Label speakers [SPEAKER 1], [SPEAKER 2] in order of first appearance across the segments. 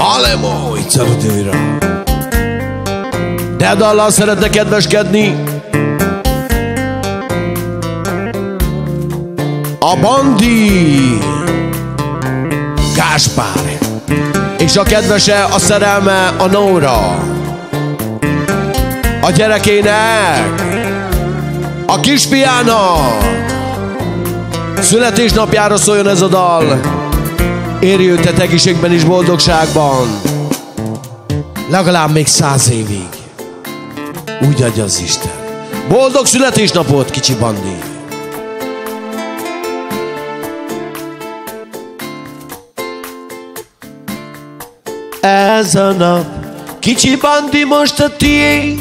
[SPEAKER 1] Alemo, itt újra. De dallal szeretne kedveskedni a Bandi Gáspár, és a kedvese, a szerelme a Nóra, a gyerekének, a kisfiának születésnapjára szóljon ez a dal. Érj őtet egészségben és boldogságban, legalább még 100 évig. Úgy adja az Isten. Boldog születésnapot, kicsi Bandi! Ez a nap, kicsi Bandi, most a tiéd.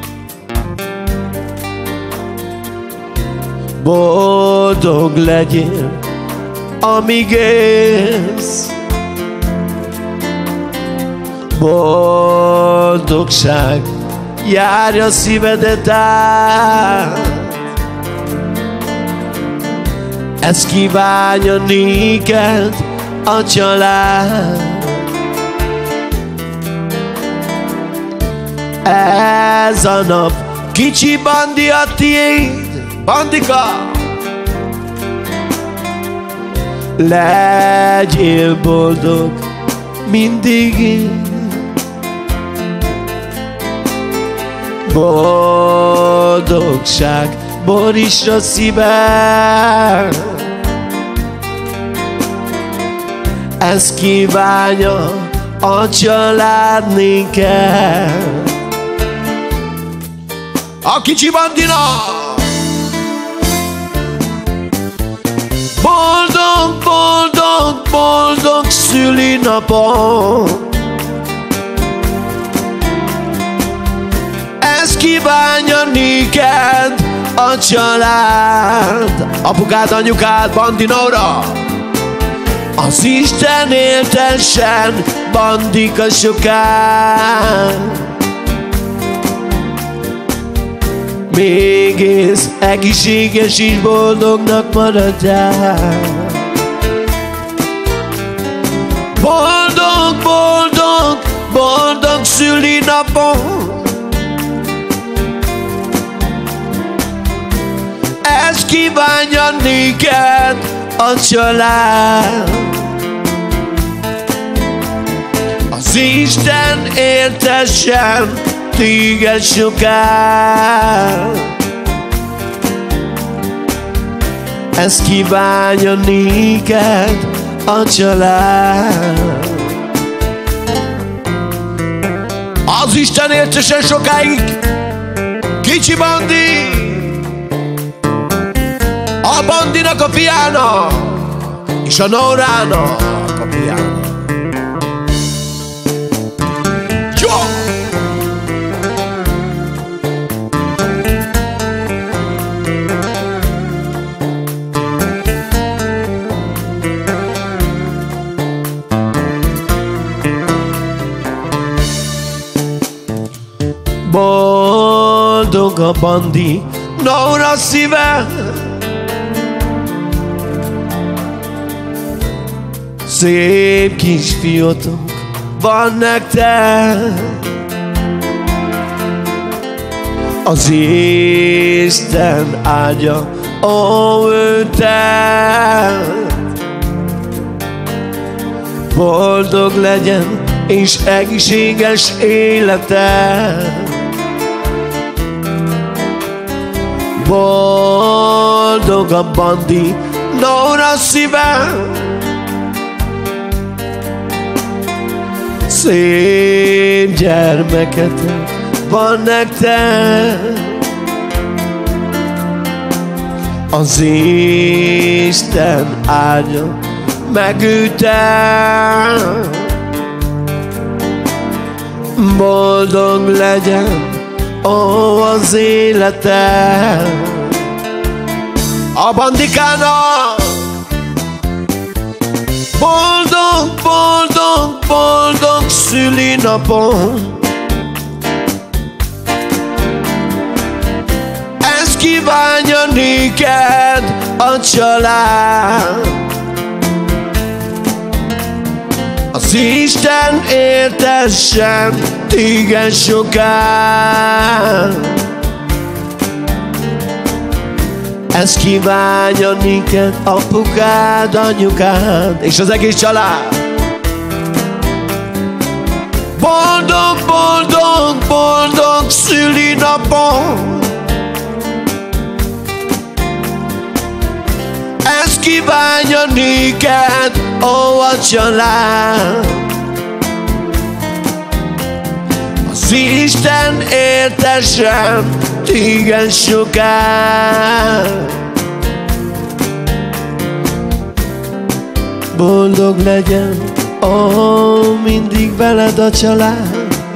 [SPEAKER 1] Boldog legyél, amíg élsz. Boldogság járja szívedet át. Ezt kívánja néked a család. Ez a nap, kicsi Bandi, a tiéd. Bandika! Legyél boldog mindig. Boldogság borítsa szíved. Ezt kívánja a család néked. A kicsi Bandina! Boldog, boldog, boldog szülinapot. Ezt kívánja néked a család. Apukád, anyukád, Bandi Nóra. Az Isten éltessen Bandika sokáig. Még ész, egészséges és boldognak maradjál. Boldog, boldog, boldog szülinapot. Ezt kívánja néked a család. Az Isten éltessen téged sokáig. Ezt kívánja néked a család. Az Isten éltessen sokáig, kicsi Bandi, a Bandinak a fiának, és a Nórának a fiának. Jó! Boldog a Bandi Nóra szíve. Szép kisfiútok van nektek. Az Isten áldja őtet. Boldog legyen és egészséges életed. Boldog a Bandi Nóra szíve. Szép gyermeketek van nektek. Az Isten áldja meg őtet. Boldog legyen az életed. A Bandikának boldog, boldog, boldog szülinapot. Ezt kívánja néked a család. Az Isten értessen téged soká. Ezt kívánja néked apukád, anyukád és az egész család. Boldog, boldog, boldog szülinapon. Ezt kívánja néked a család. Az Isten értessen téged soká. Boldog legyen, mindig veled a család.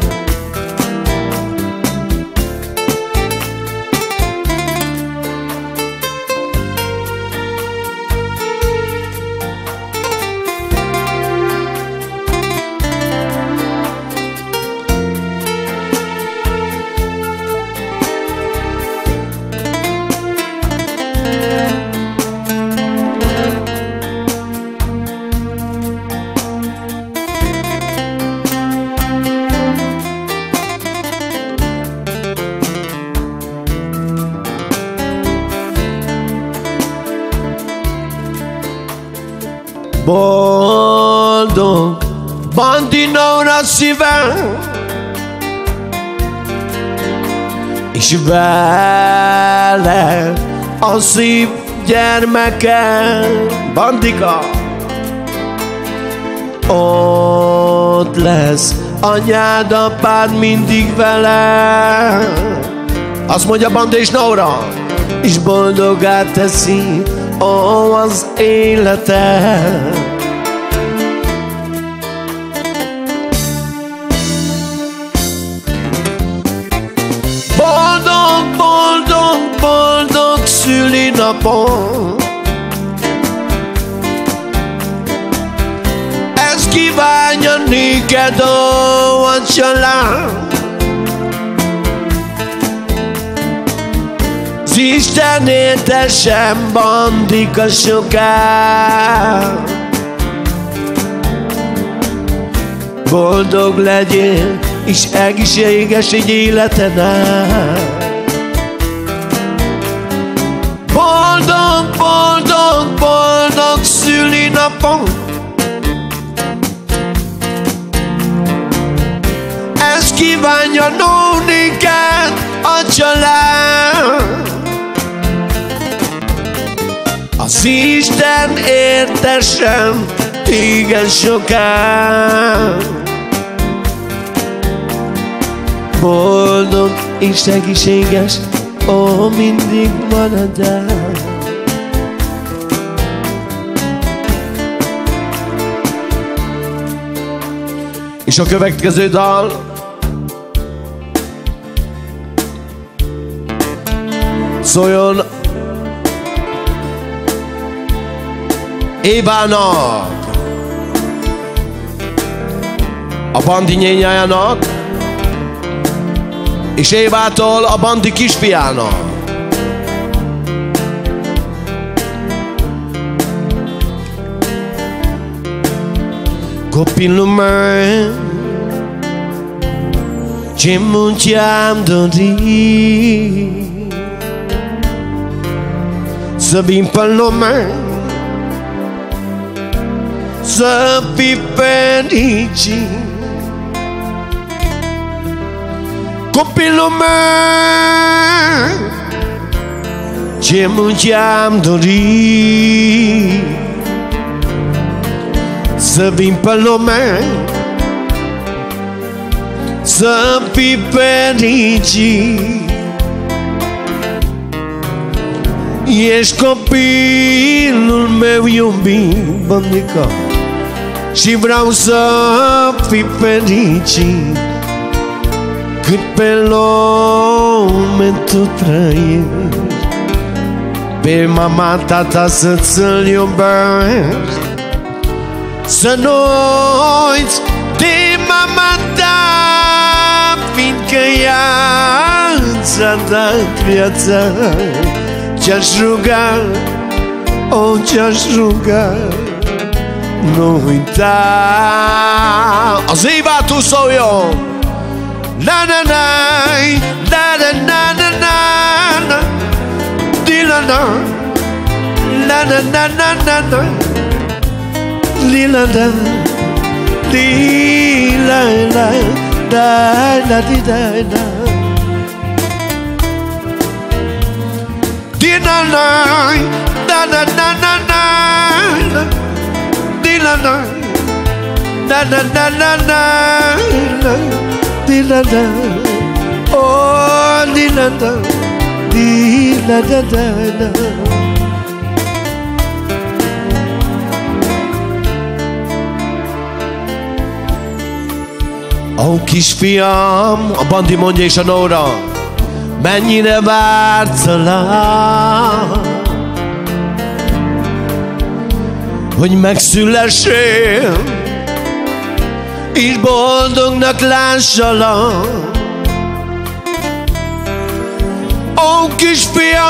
[SPEAKER 1] Boldog Bandinóra szívem, és vele a szív gyermekem. Bandika, ott lesz anyád, apád mindig vele. Azt mondja Bandi és Nóra, és boldogá teszi az életed. Boldog, boldog, boldog szülinapon. Ezt kívánja néked a család. Az Isten értessen Bandika soká. Boldog legyél, és egészséges egy életen át. Boldog, boldog, boldog szülinapon. Ezt kívánja néked a család. Az Isten értessen téged soká. Boldog és egészséges, mindig maradjál. És a következő dal szóljon Évának, a Bandi nyényájának, és Évától a Bandi kisfiának. Copilul meu ce mult ți-am dorit, să vin pe lume, să fii fericit. Copilul meu ce mult ți-am dorit, să vin pe lume, să fii fericit. Ești copilul meu iubit, Bandica, și vreau să fii fericit. Cât pe lume tu trăiești, pe mama, tata să-ți-l iubești. Să nu uiți de mama ta, fiindcă ea ți-a dat viața. Ce-aș ruga, ce-aș ruga, nyújtál. Az évától szóljon! Na-na-na, na-na-na-na-na, di-la-na, na-na-na-na-na, di-la-na, di-la-la, da-la-di-da-da. Di-la-la, da-na-na-na-na, di-la-la, na-na-na-na-na, di-la-la, oh, di-la-la, di-la-da-da-da. Ó, kisfiam, a Bandi mondja és a Nóra, mennyire vársz a lány, hogy megszülessél, és boldognak lássalak. Ó, kisfiam,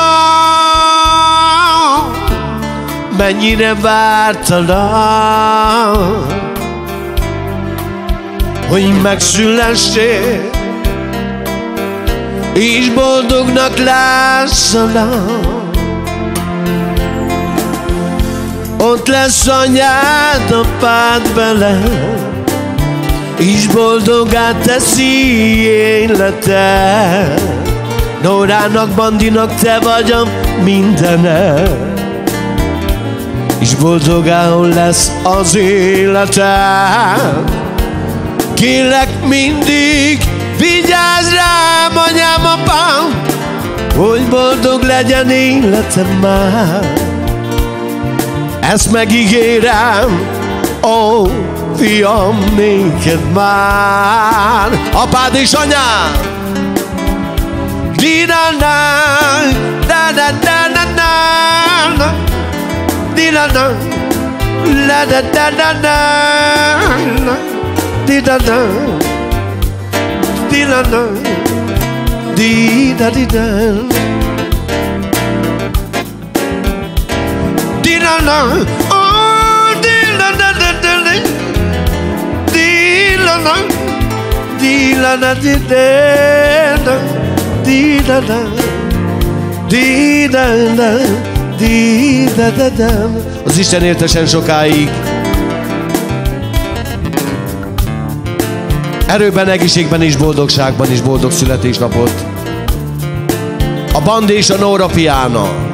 [SPEAKER 1] mennyire vártalak, hogy megszülessél, és boldognak lássalak. Ott lesz anyád, apád veled, és boldogá teszi életed. Nórának, Bandinak te vagy a mindene, és boldogául lesz az életed. Kérlek mindig, vigyázz rám, anyám, apám, hogy boldog legyen életem már. Ezt megígérem, ó, fiam, néked már. Apád és anyád, di-na-na, da-da-da-da-da, di-na-na, la-da-da-da-da, di-da-da, di-na-na, di-da-di-da, di-na-na, oh, di-la-da-da-da, di-la-na, di-la-na-di-da-da, di-da-da, di-da-da, di-da-da-da. Az Isten éltesen sokáig. Erőben, egészségben és boldogságban is boldog születésnapot. A Bandi és a Nóra fiának.